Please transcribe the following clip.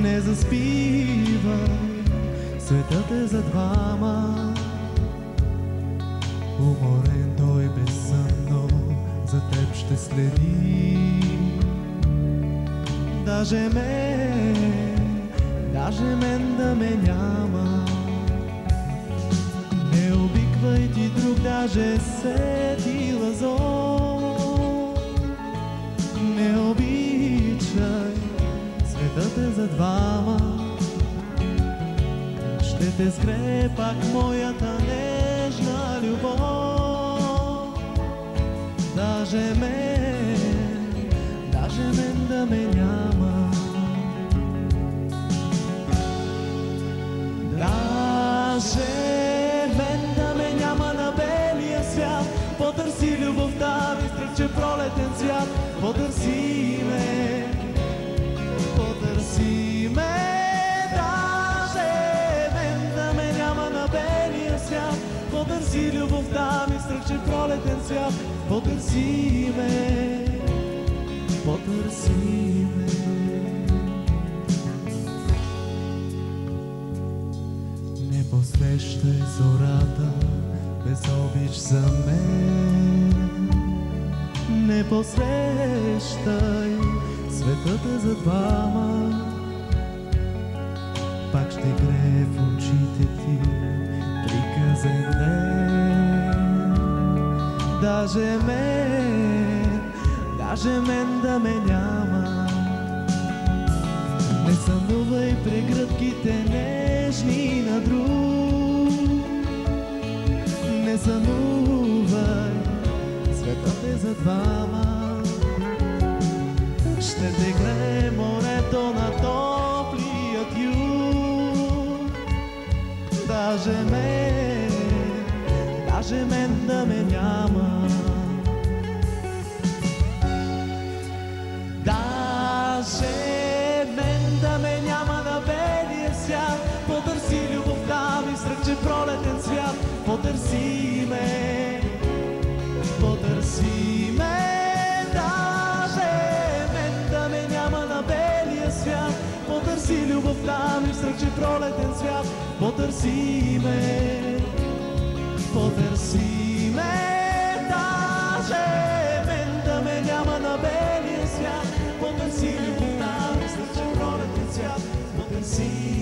Не заспивай, светът е за двама. Уморен той безсънно за теб ще следи. Даже мен да ме няма. Не обиквай ти друг, даже сетила зор. Не обичай, светът е за двама. Ще те сгрее пак моята нежна любов. Даже мен да ме няма. Даже мен да ме няма на белия свят. Потърси любовта ми, страх, че пролетен цвят. Потърси ме, потърси ме. Даже мен да ме няма на белия свят. Потърси любовта ми, страх, че пролетен цвят. Потърси ме, потърси ме. Не посрещай зората без обич за мен. Не посрещай, светът е за двама. Пак ще грее в очите ти приказен ден. Даже мен да ме няма. Не сънувай прегръдките нежни на друг. Не сънувай, светът е за двама. Ще те грее морето на топлият юг. Даже мен да ме няма. Даже мен да ме няма на белия свят. Потърси любовта ми, страх, че пролетен цвят. Потърси ме, потърси ме. Даже мен да ме няма на белия свят. Потърси любовта ми, страх, че пролетен цвят. Потърси ме, потърси ме. Даже мен да ме няма на белия свят. Потърси любовта ми, страх, че пролетен цвят. Потърси